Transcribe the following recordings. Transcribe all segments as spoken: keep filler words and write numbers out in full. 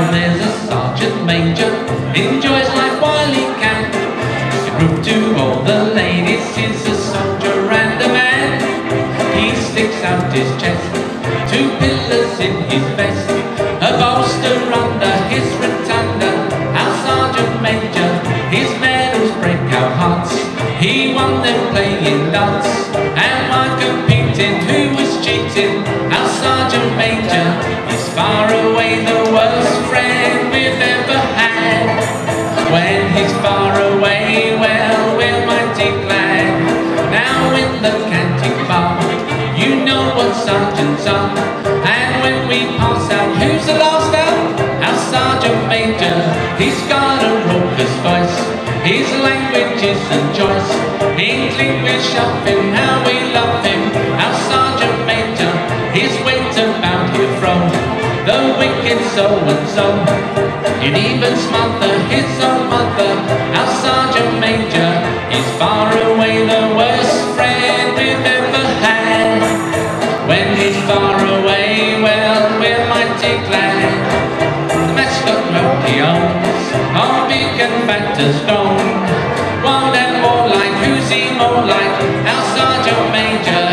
Well, there's a sergeant major, enjoys life while he can. A group to all the ladies, he's a soldier and a man. He sticks out his chest, two pillars in his vest, a bolster under his rotunda. Our sergeant major, his medals break our hearts. He won them playing dance, and while competing, who was cheating? Our sergeant major is far away the worst friend we've ever had. When he's far away, well, we're mighty glad. Now in the canteen bar, you know what sergeants are, and when we pass out, who's the last out? Our sergeant major, he's got a raucous voice. His language isn't choice. Inkling we shove him, how we love him. Our sergeant major, his weight about here from the wicked so-and-so. He'd even smother his own mother. Our sergeant major is far away the worst friend we've ever had. When he's far away, well, we're mighty glad. The mascot rodeos are big and fat and strong. Wild and more like, who's he more like? Our sergeant major.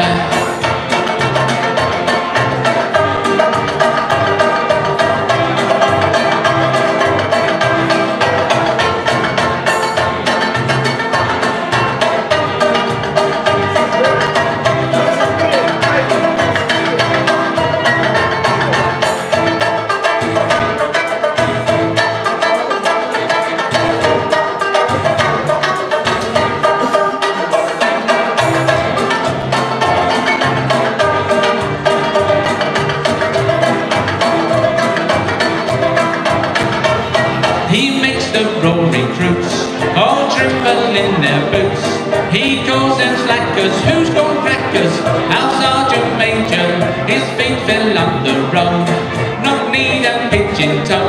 He makes the roaring troops all tremble in their boots. He calls them slackers, who's gone crackers? Our sergeant major, his feet fell on the road, knock-kneed and pigeon-toed.